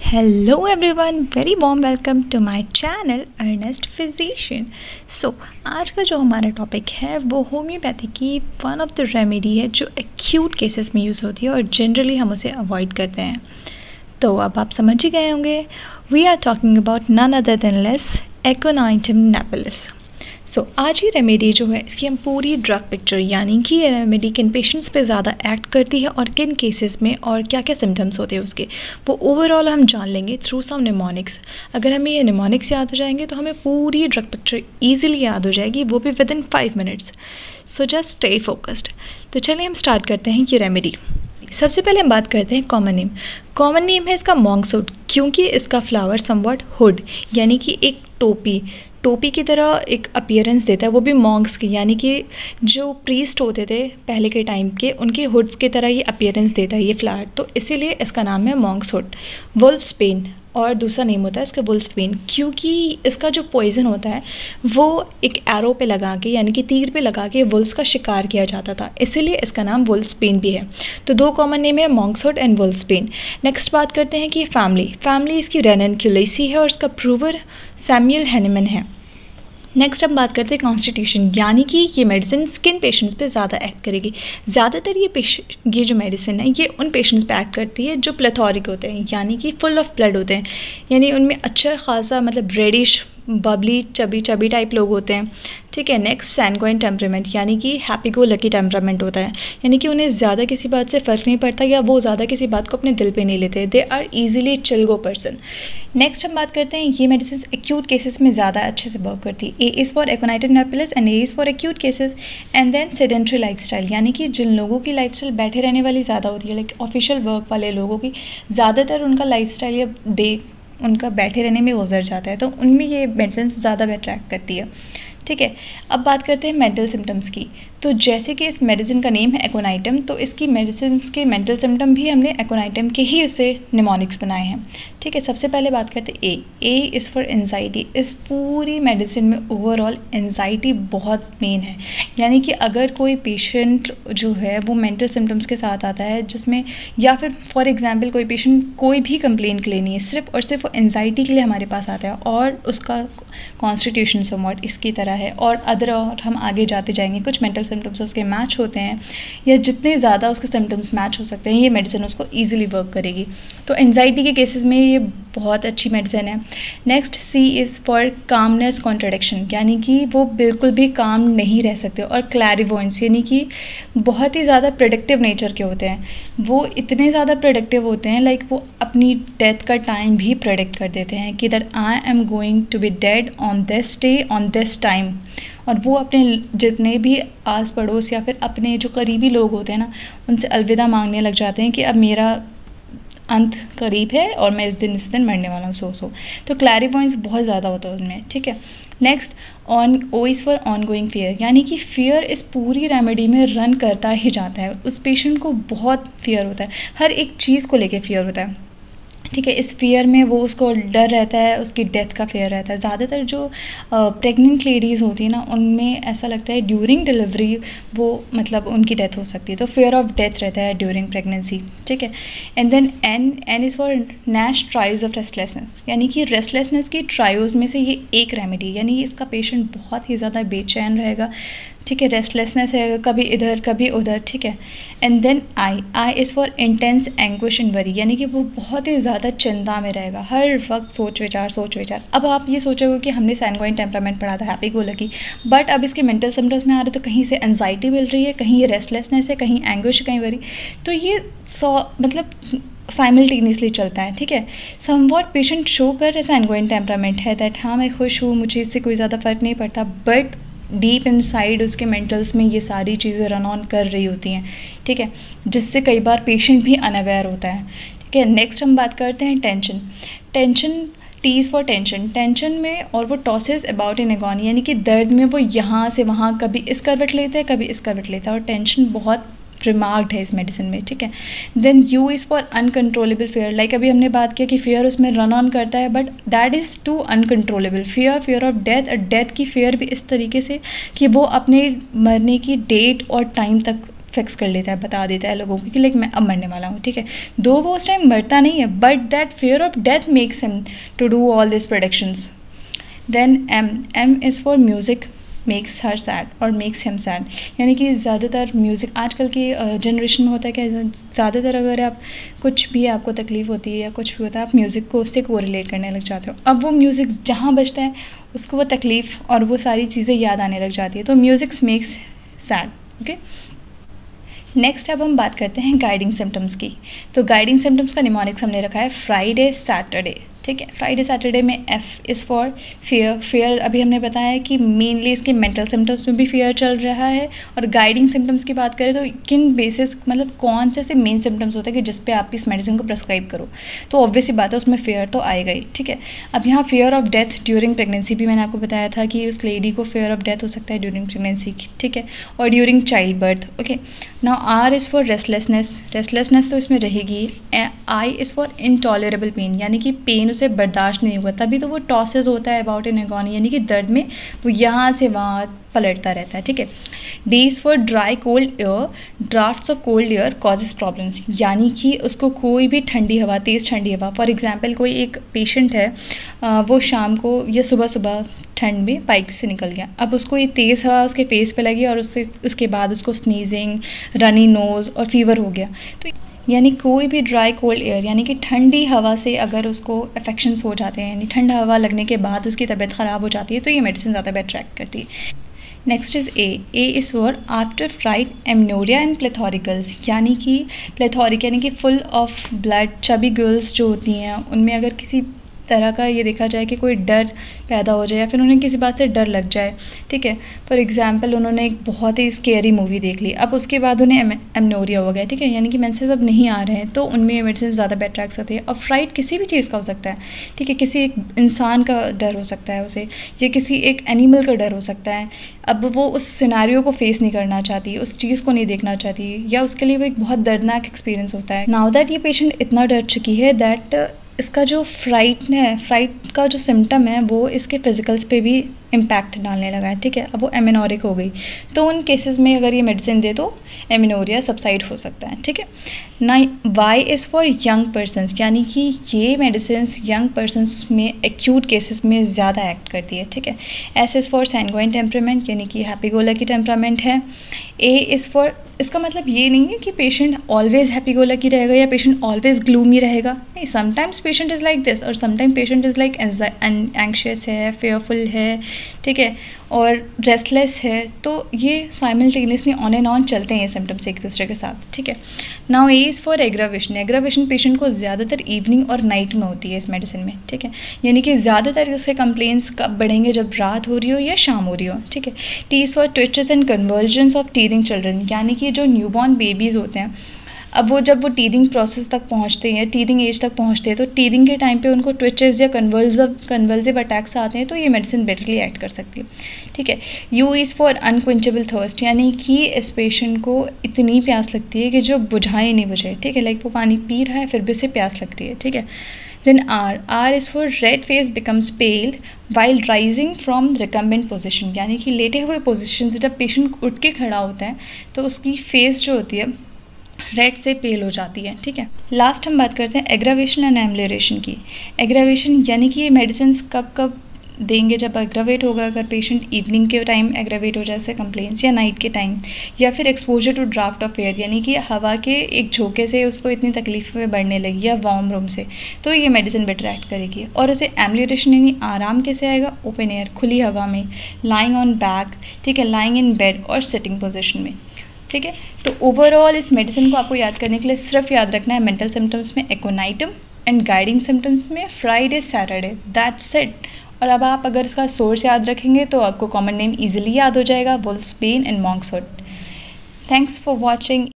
Hello everyone, very warm welcome to my channel earnest physician. आज का जो हमारा टॉपिक है वो होम्योपैथी की वन ऑफ द रेमेडी है जो एक्यूट केसेस में यूज़ होती है और जनरली हम उसे अवॉइड करते हैं। तो अब आप समझ ही गए होंगे, we are talking about none other than less aconitum napellus. आज ये रेमेडी जो है इसकी हम पूरी ड्रग पिक्चर यानी कि ये रेमेडी किन पेशेंट्स पे ज़्यादा एक्ट करती है और किन केसेस में और क्या क्या सिम्टम्स होते हैं उसके, वो ओवरऑल हम जान लेंगे थ्रू सम निमोनिक्स। अगर हमें ये निमोनिक्स याद हो जाएंगे तो हमें पूरी ड्रग पिक्चर ईजिली याद हो जाएगी, वो भी within 5 minutes. So just stay focused. तो चलिए हम स्टार्ट करते हैं ये रेमेडी। सबसे पहले हम बात करते हैं कॉमन नेम। कॉमन नेम है इसका मॉन्क्सवुड, क्योंकि इसका फ्लावर समवॉट हुड यानी कि एक टोपी की तरह एक अपीयरेंस देता है, वो भी मॉन्क्स की यानी कि जो प्रीस्ट होते थे पहले के टाइम के, उनके हुड्स की तरह ये अपीयरेंस देता है ये फ्लावर, तो इसीलिए इसका नाम है मॉन्क्स हुड। वुल्फ्स पेन और दूसरा नेम होता है इसका वुल्फ्स पेन, क्योंकि इसका जो पॉइजन होता है वो एक एरो पे लगा के यानी कि तीर पे लगा के वुल्फ्स का शिकार किया जाता था, इसीलिए इसका नाम वुल्फ्स पेन भी है। तो दो कॉमन नेम है monkshood and wolfsbane. Next बात करते हैं कि फैमिली इसकी रेननक्यूलेसी है और इसका प्रूवर सैमुअल हैनीमैन है। नेक्स्ट हम बात करते हैं कॉन्स्टिट्यूशन, यानी कि ये मेडिसिन किन पेशेंट्स पे ज़्यादा एक्ट करेगी। ज़्यादातर ये जो मेडिसिन है ये उन पेशेंट्स पे एक्ट करती है जो प्लेथोरिक होते हैं यानी कि फुल ऑफ ब्लड होते हैं, यानी उनमें अच्छा खासा मतलब रेडिश बबली चबी टाइप लोग होते हैं। ठीक है। नेक्स्ट सैनगोइन टेम्परामेंट यानी कि हैप्पी गो लकी टेम्परामेंट होता है, यानी कि उन्हें ज़्यादा किसी बात से फ़र्क नहीं पड़ता या वो ज़्यादा किसी बात को अपने दिल पे नहीं लेते, they are easily chill go person. Next हम बात करते हैं ये मेडिसिन एक्यूट केसेस में ज़्यादा अच्छे से वर्क करती है। A is for aconitum napellus and A is for acute cases. And then sedentary lifestyle यानी कि जिन लोगों की लाइफस्टाइल बैठे रहने वाली ज़्यादा होती है, लाइक ऑफिशियल वर्क वाले लोगों की ज़्यादातर उनका लाइफस्टाइल या डे उनका बैठे रहने में गुजर जाता है, तो उनमें ये मेडिसिन ज़्यादा अट्रैक्ट करती है। ठीक है। अब बात करते हैं मेंटल सिम्टम्स की। तो जैसे कि इस मेडिसिन का नेम है एकोनाइटम, तो इसकी मेडिसिन के मेंटल सिम्टम भी हमने एकोनाइटम के ही उसे निमोनिक्स बनाए हैं। ठीक है। सबसे पहले बात करते हैं ए इज़ फॉर एनजाइटी। इस पूरी मेडिसिन में ओवरऑल एनजाइटी बहुत मेन है, यानी कि अगर कोई पेशेंट जो है वो मेंटल सिम्टम्स के साथ आता है जिसमें, या फिर फॉर एग्जांपल कोई पेशेंट कोई भी कंप्लेन के लिए नहीं है, सिर्फ और सिर्फ वो एनजाइटी के लिए हमारे पास आता है और उसका कॉन्स्टिट्यूशन समवॉट इसकी तरह है और अदर, और हम आगे जाते जाएंगे, कुछ मेंटल सिम्टम्स उसके मैच होते हैं या जितने ज़्यादा उसके सिम्टम्स मैच हो सकते हैं ये मेडिसिन उसको ईजिली वर्क करेगी। तो एनजाइटी के केसेस में ये बहुत अच्छी मेडिसिन है। Next C is for calmness contradiction, यानी कि वो बिल्कुल भी काम नहीं रह सकते, और क्लैरिवॉयंस यानी कि बहुत ही ज़्यादा प्रेडिक्टिव नेचर के होते हैं। वो इतने ज़्यादा प्रेडिक्टिव होते हैं लाइक वो अपनी डेथ का टाइम भी प्रेडिक्ट कर देते हैं कि that I am going to be dead on this day on this time, और वो अपने जितने भी आस पड़ोस या फिर अपने जो करीबी लोग होते हैं ना उनसे अलविदा मांगने लग जाते हैं कि अब मेरा अंत करीब है और मैं इस दिन मरने वाला हूँ। तो क्लैरिवॉयंस बहुत ज़्यादा होता है उसमें। ठीक है। Next O is for ongoing fear, यानी कि फियर इस पूरी रेमेडी में रन करता ही जाता है। उस पेशेंट को बहुत फियर होता है, हर एक चीज़ को लेके फियर होता है। ठीक है। इस फियर में वो उसको डर रहता है, उसकी डेथ का फेयर रहता है। ज़्यादातर जो प्रेग्नेंट लेडीज़ होती है ना उनमें ऐसा लगता है ड्यूरिंग डिलीवरी वो मतलब उनकी डेथ हो सकती है, तो फेयर ऑफ डेथ रहता है ड्यूरिंग प्रेगनेंसी। ठीक है। And then N is for nash trios of restlessness, यानी कि रेस्टलेसनेस की ट्रायोज में से ये एक रेमेडी, यानी इसका पेशेंट बहुत ही ज़्यादा बेचैन रहेगा। ठीक है। रेस्टलेसनेस है, कभी इधर कभी उधर। ठीक है। And then I is for intense anguish and worry, यानी कि वो बहुत ही ज़्यादा चिंता में रहेगा, हर वक्त सोच विचार। अब आप ये सोचोगे कि हमने सैनगोइन टेम्परामेंट पढ़ा था, हैप्पी गो लकी, बट अब इसके मेंटल सिम्टम्स में आ रहे तो कहीं से एनजाइटी मिल रही है, कहीं ये रेस्टलेसनेस है, कहीं एंग्विश, कहीं वरी, तो ये मतलब साइमल्टेनियसली चलता है। ठीक है। समवॉट पेशेंट शो कर रहे सैनगोइन टेम्परामेंट है दैट हाँ मैं खुश हूँ, मुझे इससे कोई ज़्यादा फ़र्क नहीं पड़ता, बट डीप इनसाइड उसके मेंटल्स में ये सारी चीज़ें रन ऑन कर रही होती हैं। ठीक है। जिससे कई बार पेशेंट भी अनअवेयर होता है। ठीक है। नेक्स्ट हम बात करते हैं tension. T is for tension में, और वो टॉसेस अबाउट इन एगोनी, यानी कि दर्द में वो यहाँ से वहाँ कभी इस करवट लेता है कभी इस करवट लेता है, और टेंशन बहुत रिमार्क्ड है इस मेडिसिन में। ठीक है। Then U is for uncontrollable fear, like अभी हमने बात किया कि फेयर उसमें रन ऑन करता है, but that is too uncontrollable. Fear of death, death की फेयर भी इस तरीके से कि वो अपने मरने की डेट और टाइम तक फिक्स कर लेता है, बता देता है लोगों को कि लाइक मैं अब मरने वाला हूँ, ठीक है। दो वो उस टाइम मरता नहीं है, but that fear of death makes him to do all this predictions. Then M is for music makes her sad और मेक्स हिम सैड, यानी कि ज़्यादातर म्यूज़िक आजकल की जनरेशन में होता है कि ज़्यादातर अगर आप कुछ भी आपको तकलीफ़ होती है या कुछ भी होता है, आप म्यूज़िक को उससे कोरिलेट करने लग जाते हो। अब वो म्यूज़िक जहाँ बजता है उसको वो तकलीफ़ और वो सारी चीज़ें याद आने लग जाती है, तो music makes sad. Okay, next अब हम बात करते हैं गाइडिंग सिम्टम्स की। तो गाइडिंग सिम्टम्स का निमोनिक्स हमने रखा है फ्राइडे सैटरडे, ठीक है। फ्राइडे सैटरडे में F is for fear. Fear अभी हमने बताया है कि मेनली इसके मेंटल सिम्टम्स में भी फियर चल रहा है। और गाइडिंग सिम्टम्स की बात करें तो किन बेसिस, मतलब कौन से मेन सिम्टम्स होते हैं कि जिस पे आप इस मेडिसिन को प्रेस्क्राइब करो, तो ऑब्वियसली बात है उसमें फियर तो आएगा ही, ठीक है। अब यहाँ fear of death during pregnancy भी मैंने आपको बताया था कि उस लेडी को फियर ऑफ डेथ हो सकता है ड्यूरिंग प्रेगनेंसी, ठीक है, और during childbirth. Okay, now R is for restlessness. Restlessness तो इसमें रहेगी। I is for intolerable pain, यानी कि पेन उसे बर्दाश्त नहीं हुआ, तभी तो वो टॉसेस होता है अबाउट इन एगोनी, यानी कि दर्द में वो यहाँ से वहाँ पलटता रहता है, ठीक है। D is for dry cold air. Draughts of cold air causes problems, यानी कि उसको कोई भी ठंडी हवा, तेज़ ठंडी हवा, फॉर एग्जांपल कोई एक पेशेंट है, वो शाम को या सुबह सुबह ठंड में बाइक से निकल गया, अब उसको ये तेज़ हवा उसके फेस पे लगी और उसके बाद उसको स्नीजिंग, रनी नोज़ और फीवर हो गया। तो यानी कोई भी ड्राई कोल्ड एयर, यानी कि ठंडी हवा से अगर उसको अफेक्शंस हो जाते हैं, यानी ठंडा हवा लगने के बाद उसकी तबीयत ख़राब हो जाती है, तो ये मेडिसिन ज़्यादा बेटर एक्ट करती है। Next is A is for after fright amenorrhoea and plethoricals, यानी कि प्लेथोरिक यानी कि full of blood chubby girls जो होती हैं, उनमें अगर किसी तरह का ये देखा जाए कि कोई डर पैदा हो जाए या फिर उन्हें किसी बात से डर लग जाए, ठीक है। फॉर एग्जांपल उन्होंने एक बहुत ही स्केरी मूवी देख ली, अब उसके बाद उन्हें एमनोरिया हो गया, ठीक है, यानी कि मेंसेस अब नहीं आ रहे हैं, तो उनमें ये मेडिसिन ज़्यादा बेटर एक्ट होती है। और फ्राइड किसी भी चीज़ का हो सकता है, ठीक है, किसी एक इंसान का डर हो सकता है उसे, या किसी एक एनिमल का डर हो सकता है। अब वो उस सिनेरियो को फेस नहीं करना चाहती, उस चीज़ को नहीं देखना चाहती, या उसके लिए वो एक बहुत दर्दनाक एक्सपीरियंस होता है। नाउ दैट ये पेशेंट इतना डर चुकी है दैट इसका जो फ्राइट का जो सिम्टम है वो इसके फिजिकल्स पे भी इम्पैक्ट डालने लगा है, ठीक है। अब वो एमेनोरिक हो गई, तो उन केसेस में अगर ये मेडिसिन दे तो एमेनोरिया सबसाइड हो सकता है, ठीक है ना। Y is for young persons, यानी कि ये मेडिसिन यंग पर्सनस में एक्यूट केसेस में ज़्यादा एक्ट करती है, ठीक है। S is for sanguine temperament, यानी कि हैप्पी गो लकी टेम्परामेंट है। ए इज़ फॉर, इसका मतलब ये नहीं है कि patient always happy go lucky रहेगा या पेशेंट ऑलवेज ग्लूमी रहेगा, नहीं, sometimes patient is like this और sometime patient is like anxious है, फेयरफुल है, ठीक है, और रेस्टलेस है, तो ये साइमल्टेनियसली ऑन एंड ऑन चलते हैं ये सिम्टम्स एक दूसरे के साथ, ठीक है। Now A is for aggravation. Aggravation patient को ज़्यादातर इवनिंग और नाइट में होती है इस मेडिसिन में, ठीक है, यानी कि ज़्यादातर इसके कंप्लेंट्स कब बढ़ेंगे, जब रात हो रही हो या शाम हो रही हो, ठीक है। T is for twitches and convulsions of teething children, यानी कि जो न्यूबॉर्न बेबीज़ होते हैं, अब वो जब वो टीथिंग प्रोसेस तक पहुंचते हैं, टीथिंग एज तक पहुंचते हैं, तो टीथिंग के टाइम पे उनको ट्विचेस या कन्वल्सिव अटैक्स आते हैं, तो ये मेडिसिन बेटरली एक्ट कर सकती है, ठीक है। U is for unquenchable thirst, यानी कि इस पेशेंट को इतनी प्यास लगती है कि जो बुझाए नहीं बुझे, ठीक है, लाइक वो पानी पी रहा है फिर भी उसे प्यास लग रही है, ठीक है। Then R is for red face becomes pale while rising from recumbent position, यानी कि लेटे हुए पोजिशन से जब पेशेंट उठ के खड़ा होता है तो उसकी फेस जो होती है रेड से पेल हो जाती है, ठीक है। लास्ट हम बात करते हैं एग्रावेशन एंड एम्बलेरेशन की। एग्रावेशन यानी कि ये मेडिसिन कब कब देंगे, जब एग्रावेट होगा, अगर पेशेंट इवनिंग के टाइम एग्रावेट हो जाए कंप्लेंट्स, या नाइट के टाइम, या फिर exposure to draught of air, यानी कि हवा के एक झोंके से उसको इतनी तकलीफें बढ़ने लगी, या वार्म रूम से, तो ये मेडिसिन बेटर एक्ट करेगी। और उसे एम्बलेरेशन यानी आराम कैसे आएगा, ओपन एयर, खुली हवा में, लाइंग ऑन बैक, ठीक है, लाइंग इन बेड और सिटिंग पोजिशन में, ठीक है। तो ओवरऑल इस मेडिसिन को आपको याद करने के लिए सिर्फ याद रखना है मेंटल सिम्टम्स में एकोनाइटम एंड गाइडिंग सिम्टम्स में फ्राइडे सैटरडे, दैट्स इट। और अब आप अगर इसका सोर्स याद रखेंगे तो आपको कॉमन नेम इजीली याद हो जाएगा, wolfsbane and monkshood. Thanks for watching.